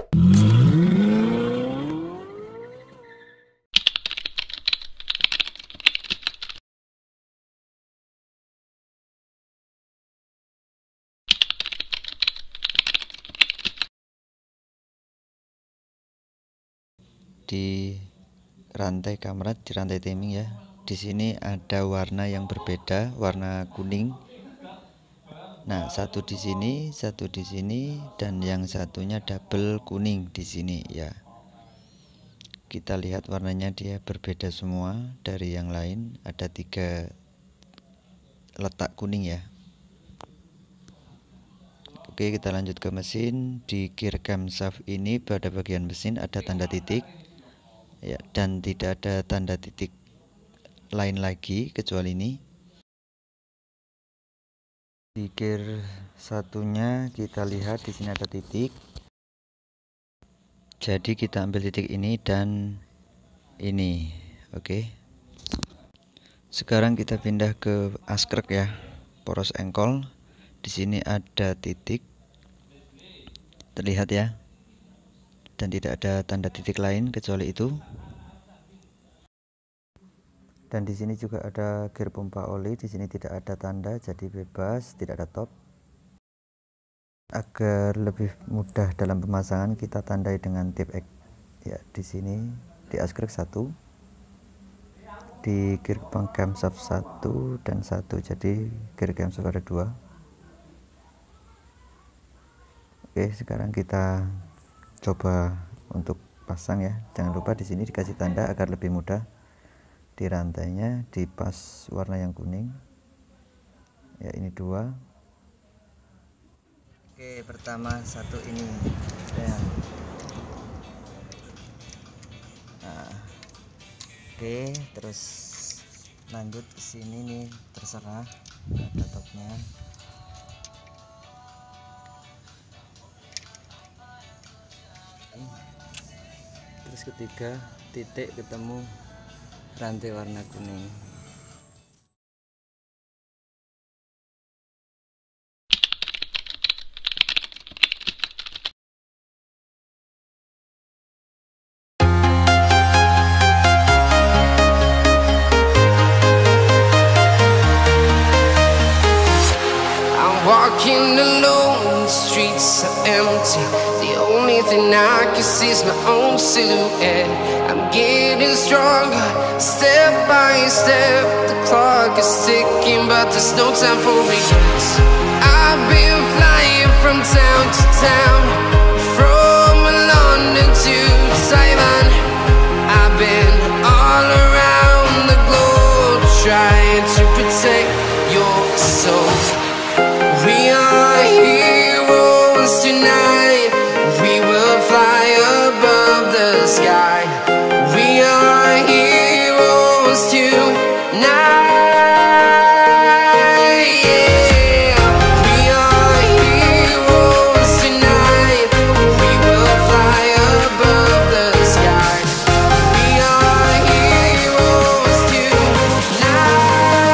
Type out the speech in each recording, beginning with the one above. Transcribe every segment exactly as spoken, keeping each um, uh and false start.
Di rantai kamera, di rantai timing ya. Di sini ada warna yang berbeda, warna kuning. Nah, satu di sini, satu di sini, dan yang satunya double kuning di sini ya. Kita lihat warnanya dia berbeda semua dari yang lain. Ada tiga letak kuning ya. Oke, kita lanjut ke mesin. Di gear camshaft ini pada bagian mesin ada tanda titik ya, dan tidak ada tanda titik lain lagi kecuali ini. Di gear satunya kita lihat di sini ada titik, jadi kita ambil titik ini dan ini. Oke, sekarang kita pindah ke askrek ya, poros engkol. Di sini ada titik, terlihat ya, dan tidak ada tanda titik lain kecuali itu. Dan di sini juga ada gear pompa oli. Di sini tidak ada tanda, jadi bebas, tidak ada top. Agar lebih mudah dalam pemasangan, kita tandai dengan tip X ya. Di sini di askrek satu, di gear camshaft satu dan satu, jadi gear camshaft ada dua. Oke, sekarang kita coba untuk pasang ya. Jangan lupa di sini dikasih tanda agar lebih mudah. Di rantainya dipas warna yang kuning ya, ini dua. Oke, pertama satu ini dan nah, oke, terus lanjut ke sini nih, terserah ada topnya. Terus ketiga titik ketemu rantai warna kuning. I'm walking alone, the streets are empty. The only thing I can see is my own silhouette. I'm getting stronger, step by step. The clock is ticking, but there's no time for regrets. I've been flying from town to town, from London to Taiwan. I've been all around the globe, trying to protect your soul. We are heroes tonight. We will fly above the sky. We are heroes tonight. Yeah. We are heroes tonight. We will fly above the sky. We are heroes tonight.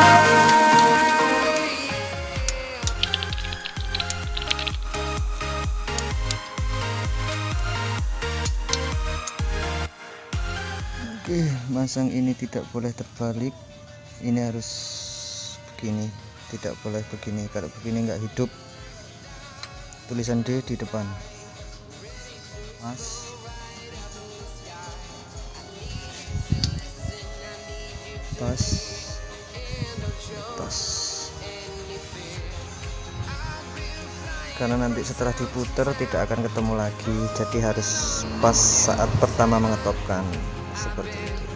Oke, masang ini tidak boleh terbalik, ini harus begini, tidak boleh begini. Kalau begini nggak hidup. Tulisan D di depan. Mas, tas, tas. Karena nanti setelah diputer tidak akan ketemu lagi, jadi harus pas saat pertama mengetopkan seperti itu.